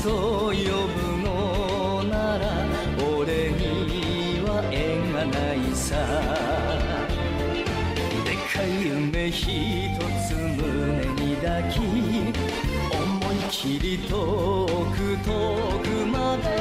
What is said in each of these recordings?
と呼ぶのなら俺には縁がないさ。でっかい夢一つ胸に抱き、思い切り遠く遠くまで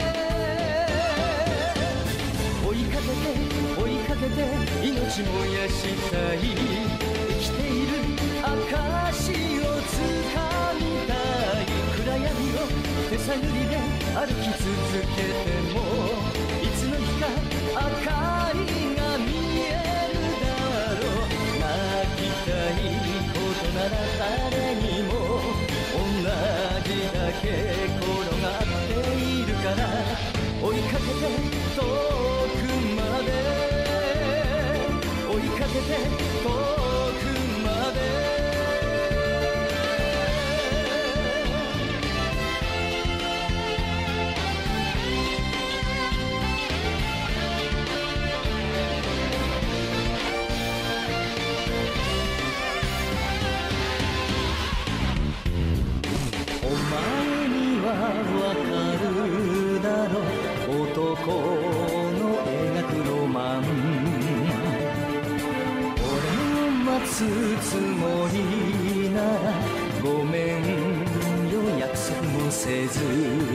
追いかけて追いかけて命燃やしたい。生きている証をつかみたい。暗闇を手探りで歩き続けてもいつの日か明かりが見えるだろう。泣きたいことなら誰にも同じだけ転がっているから、追いかけて遠くまで追いかけて遠くまで。お前にはわかるだろう、男の描くロマン。俺を待つつもりならごめんよ、約束もせず。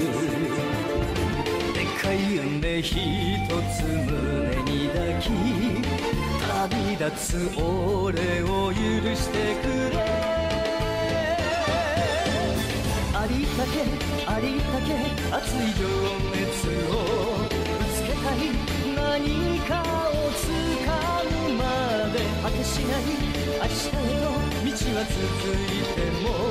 でっかい夢一つ胸に抱き、旅立つ俺を許してくれ。ありったけありったけ熱い情熱をぶつけたい。何かをつかむまで果てしない明日への道は続いても